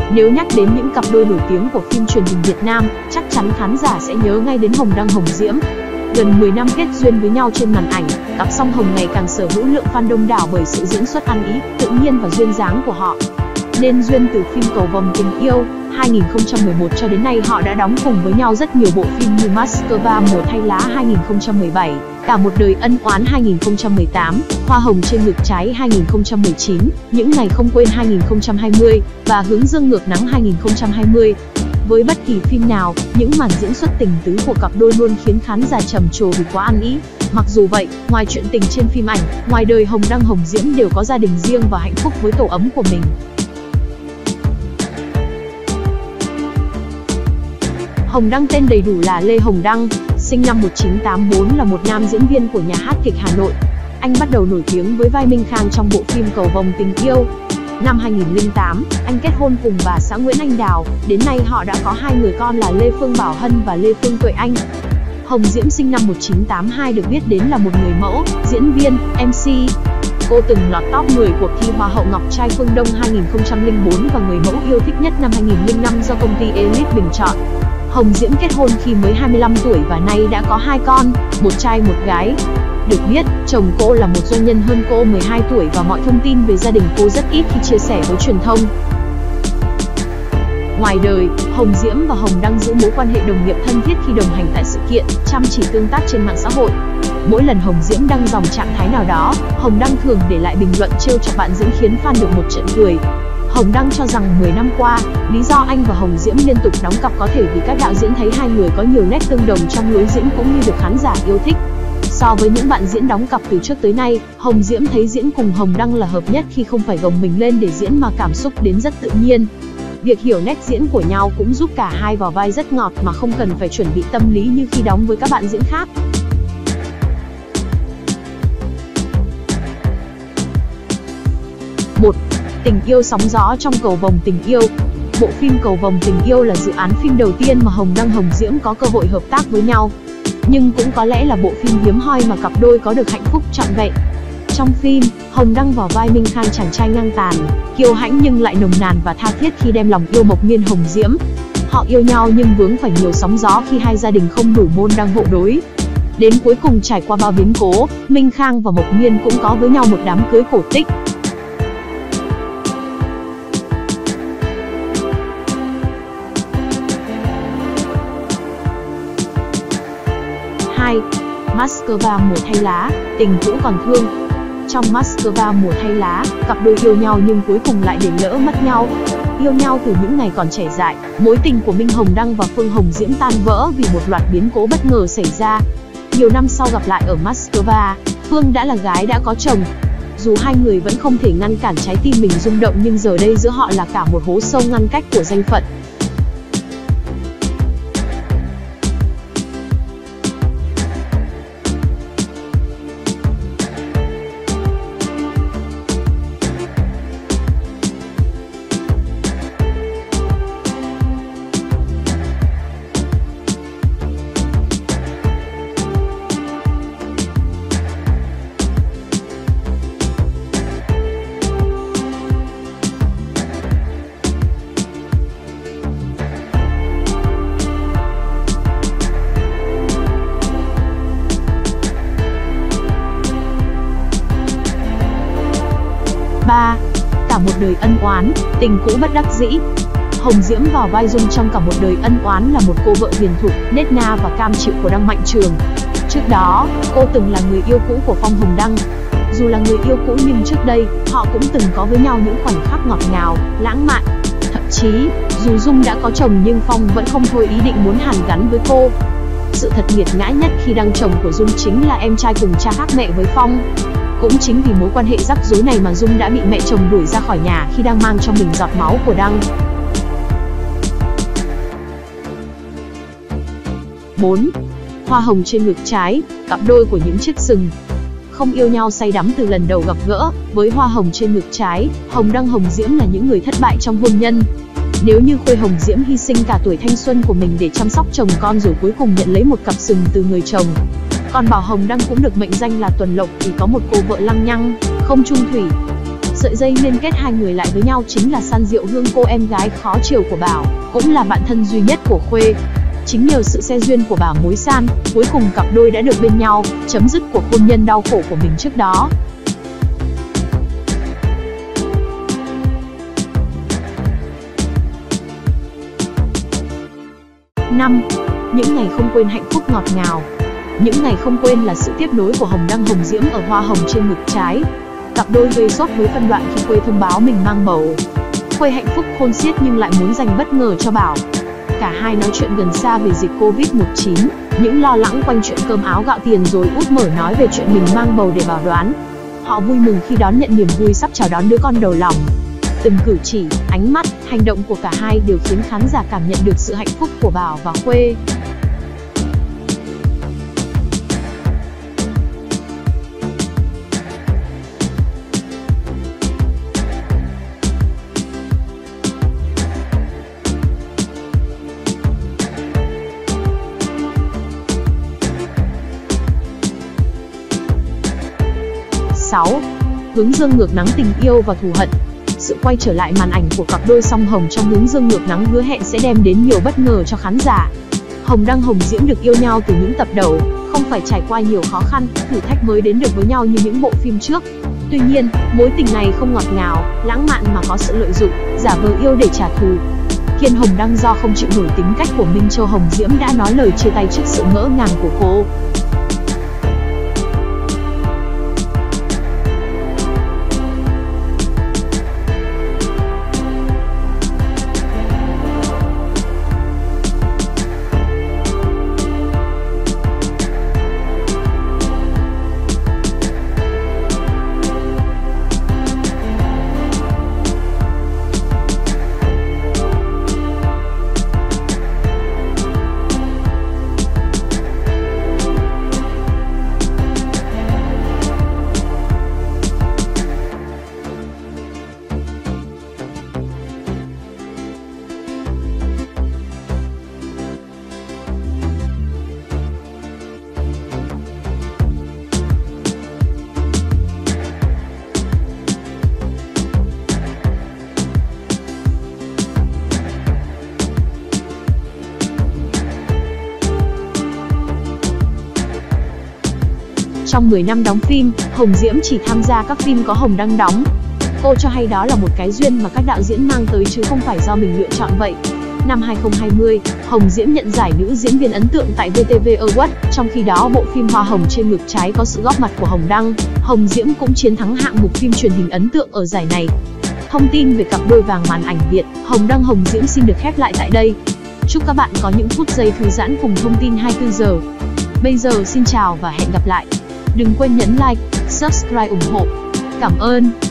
Nếu nhắc đến những cặp đôi nổi tiếng của phim truyền hình Việt Nam, chắc chắn khán giả sẽ nhớ ngay đến Hồng Đăng Hồng Diễm. Gần 10 năm kết duyên với nhau trên màn ảnh, cặp song hồng ngày càng sở hữu lượng fan đông đảo bởi sự diễn xuất ăn ý, tự nhiên và duyên dáng của họ. Nên duyên từ phim Cầu Vồng Tình Yêu 2011 cho đến nay, họ đã đóng cùng với nhau rất nhiều bộ phim như Moscow Mùa Thay Lá 2017, Cả Một Đời Ân Oán 2018, Hoa Hồng Trên Ngực Trái 2019, Những Ngày Không Quên 2020 và Hướng Dương Ngược Nắng 2020. Với bất kỳ phim nào, những màn diễn xuất tình tứ của cặp đôi luôn khiến khán giả trầm trồ vì quá ăn ý. Mặc dù vậy, ngoài chuyện tình trên phim ảnh, ngoài đời Hồng Đăng Hồng Diễm đều có gia đình riêng và hạnh phúc với tổ ấm của mình. Hồng Đăng tên đầy đủ là Lê Hồng Đăng, sinh năm 1984, là một nam diễn viên của nhà hát kịch Hà Nội. Anh bắt đầu nổi tiếng với vai Minh Khang trong bộ phim Cầu Vồng Tình Yêu. Năm 2008, anh kết hôn cùng bà xã Nguyễn Anh Đào, đến nay họ đã có 2 người con là Lê Phương Bảo Hân và Lê Phương Tuệ Anh. Hồng Diễm sinh năm 1982 được biết đến là một người mẫu, diễn viên, MC. Cô từng lọt top 10 cuộc thi Hoa hậu Ngọc Trai Phương Đông 2004 và người mẫu yêu thích nhất năm 2005 do công ty Elite bình chọn. Hồng Diễm kết hôn khi mới 25 tuổi và nay đã có 2 con, một trai một gái. Được biết, chồng cô là một doanh nhân hơn cô 12 tuổi và mọi thông tin về gia đình cô rất ít khi chia sẻ với truyền thông. Ngoài đời, Hồng Diễm và Hồng Đăng giữ mối quan hệ đồng nghiệp thân thiết khi đồng hành tại sự kiện, chăm chỉ tương tác trên mạng xã hội. Mỗi lần Hồng Diễm đăng dòng trạng thái nào đó, Hồng Đăng thường để lại bình luận trêu chọc bạn diễn khiến fan được một trận cười. Hồng Đăng cho rằng 10 năm qua, lý do anh và Hồng Diễm liên tục đóng cặp có thể vì các đạo diễn thấy hai người có nhiều nét tương đồng trong lối diễn cũng như được khán giả yêu thích. So với những bạn diễn đóng cặp từ trước tới nay, Hồng Diễm thấy diễn cùng Hồng Đăng là hợp nhất khi không phải gồng mình lên để diễn mà cảm xúc đến rất tự nhiên. Việc hiểu nét diễn của nhau cũng giúp cả hai vào vai rất ngọt mà không cần phải chuẩn bị tâm lý như khi đóng với các bạn diễn khác. 1. Tình yêu sóng gió trong Cầu Vồng Tình Yêu. Bộ phim Cầu Vồng Tình Yêu là dự án phim đầu tiên mà Hồng Đăng Hồng Diễm có cơ hội hợp tác với nhau. Nhưng cũng có lẽ là bộ phim hiếm hoi mà cặp đôi có được hạnh phúc trọn vẹn. Trong phim, Hồng Đăng vào vai Minh Khang, chàng trai ngang tàn, kiêu hãnh nhưng lại nồng nàn và tha thiết khi đem lòng yêu Mộc Miên Hồng Diễm. Họ yêu nhau nhưng vướng phải nhiều sóng gió khi hai gia đình không đủ môn đăng hộ đối. Đến cuối cùng trải qua bao biến cố, Minh Khang và Mộc Miên cũng có với nhau một đám cưới cổ tích. 2. Moscow Mùa Thay Lá, tình cũ còn thương. Trong Moscow Mùa Thay Lá, cặp đôi yêu nhau nhưng cuối cùng lại để lỡ mất nhau. Yêu nhau từ những ngày còn trẻ dại, mối tình của Minh Hồng Đăng và Phương Hồng Diễm tan vỡ vì một loạt biến cố bất ngờ xảy ra. Nhiều năm sau gặp lại ở Moscow, Phương đã là gái đã có chồng. Dù hai người vẫn không thể ngăn cản trái tim mình rung động nhưng giờ đây giữa họ là cả một hố sâu ngăn cách của danh phận. Cả Một Đời Ân Oán, tình cũ bất đắc dĩ. Hồng Diễm vào vai Dung trong Cả Một Đời Ân Oán là một cô vợ hiền thục, nết na và cam chịu của Đăng Mạnh Trường. Trước đó, cô từng là người yêu cũ của Phong Hồng Đăng. Dù là người yêu cũ nhưng trước đây, họ cũng từng có với nhau những khoảnh khắc ngọt ngào, lãng mạn. Thậm chí, dù Dung đã có chồng nhưng Phong vẫn không thôi ý định muốn hàn gắn với cô. Sự thật nghiệt ngã nhất khi Đăng chồng của Dung chính là em trai cùng cha khác mẹ với Phong. Cũng chính vì mối quan hệ rắc rối này mà Dung đã bị mẹ chồng đuổi ra khỏi nhà khi đang mang trong mình giọt máu của Đăng. 4. Hoa Hồng Trên Ngực Trái, cặp đôi của những chiếc sừng. Không yêu nhau say đắm từ lần đầu gặp gỡ, với Hoa Hồng Trên Ngực Trái, Hồng Đăng Hồng Diễm là những người thất bại trong hôn nhân. Nếu như Khuê Hồng Diễm hy sinh cả tuổi thanh xuân của mình để chăm sóc chồng con rồi cuối cùng nhận lấy một cặp sừng từ người chồng, còn Bảo Hồng Đăng cũng được mệnh danh là Tuần Lộc thì có một cô vợ lăng nhăng, không chung thủy. Sợi dây liên kết hai người lại với nhau chính là San Diệu Hương, cô em gái khó chiều của Bảo, cũng là bạn thân duy nhất của Khuê. Chính nhờ sự xe duyên của Bảo mối San, cuối cùng cặp đôi đã được bên nhau, chấm dứt cuộc hôn nhân đau khổ của mình trước đó. 5. Những ngày không quên hạnh phúc ngọt ngào. Những ngày không quên là sự tiếp nối của Hồng Đăng Hồng Diễm ở hoa hồng trên ngực trái. Cặp đôi gây sốt với phân đoạn khi Khuê thông báo mình mang bầu. Khuê hạnh phúc khôn xiết nhưng lại muốn dành bất ngờ cho Bảo. Cả hai nói chuyện gần xa về dịch Covid-19, những lo lắng quanh chuyện cơm áo gạo tiền, rồi út mở nói về chuyện mình mang bầu để Bảo đoán. Họ vui mừng khi đón nhận niềm vui sắp chào đón đứa con đầu lòng. Từng cử chỉ, ánh mắt, hành động của cả hai đều khiến khán giả cảm nhận được sự hạnh phúc của Bảo và Khuê. Hướng dương ngược nắng, tình yêu và thù hận. Sự quay trở lại màn ảnh của cặp đôi song hồng trong Hướng dương ngược nắng hứa hẹn sẽ đem đến nhiều bất ngờ cho khán giả. Hồng Đăng Hồng Diễm được yêu nhau từ những tập đầu, không phải trải qua nhiều khó khăn, thử thách mới đến được với nhau như những bộ phim trước. Tuy nhiên, mối tình này không ngọt ngào, lãng mạn mà có sự lợi dụng, giả vờ yêu để trả thù. Khiến Hồng Đăng do không chịu nổi tính cách của Minh Châu, Hồng Diễm đã nói lời chia tay trước sự ngỡ ngàng của cô. Trong 10 năm đóng phim, Hồng Diễm chỉ tham gia các phim có Hồng Đăng đóng. Cô cho hay đó là một cái duyên mà các đạo diễn mang tới chứ không phải do mình lựa chọn vậy. Năm 2020, Hồng Diễm nhận giải nữ diễn viên ấn tượng tại VTV Awards, trong khi đó bộ phim Hoa hồng trên ngực trái có sự góp mặt của Hồng Đăng. Hồng Diễm cũng chiến thắng hạng mục phim truyền hình ấn tượng ở giải này. Thông tin về cặp đôi vàng màn ảnh Việt, Hồng Đăng Hồng Diễm xin được khép lại tại đây. Chúc các bạn có những phút giây thư giãn cùng thông tin 24 giờ. Bây giờ xin chào và hẹn gặp lại. Đừng quên nhấn like, subscribe ủng hộ. Cảm ơn.